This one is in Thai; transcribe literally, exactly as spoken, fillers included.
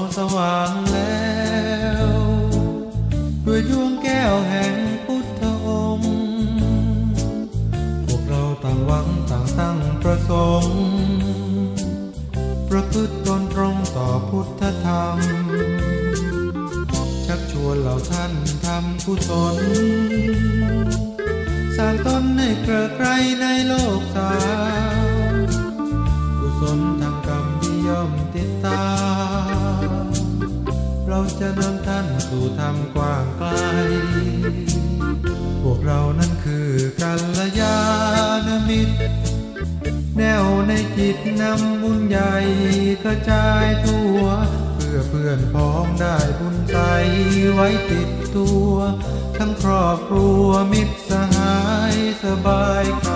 สว่างแล้วด้วยดวงแก้วแห่งพุทธองค์พวกเราต่างหวังต่างตั้งประสงค์ประพฤติตนตรงต่อพุทธธรรมชักชวนเหล่าท่านทำกุศลสร้างตนให้เกลือไกรในโลกสามกุศลทางกรรมที่ย่อมติดตามเราจะนำท่านสู่ธรรมกว้างไกลพวกเรานั้นคือกัลยาณมิตรแนวในจิตนำบุญใหญ่กระจายทั่วเพื่อเพื่อนพ้องได้บุญใจไว้ติดตัวทั้งครอบครัวมิตรสหายสบาย